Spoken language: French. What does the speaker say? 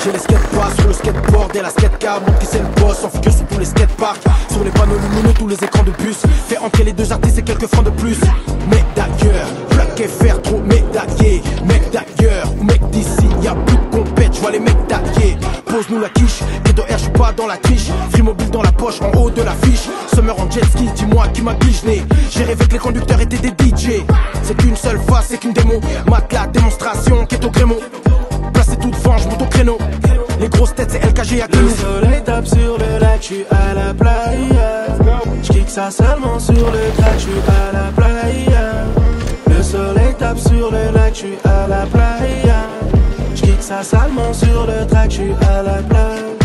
J'ai les skateparks sur le skateboard et la skatecar. Montre qui c'est le boss, en figure sur tous les skateparks. Sur les panneaux lumineux, tous les écrans de bus. Fait entrer les deux artistes et quelques francs de plus. Mec d'ailleurs, plaqué fer trop médaillé. Mec d'ailleurs, mec d'ici, y'a plus de compète, j'vois les mecs taillés. Pose-nous la quiche, et de R, j'suis pas dans la triche. Free mobile dans la poche, en haut de l'affiche. Summer en jet ski, dis-moi qui m'a guichené. J'ai rêvé que les conducteurs étaient des DJ. C'est qu'une seule face, c'est qu'une démo. Mate la démonstration qui est au grémo. Placé tout devant, j'monte au créneau. Les grosses têtes, c'est LKG à Le soleil tape sur le lac, j'suis à la playa. J'kick ça seulement sur le track, j'suis à la playa. Le soleil tape sur le lac, j'suis à la playa. J'kick ça seulement sur le track, j'suis à la playa.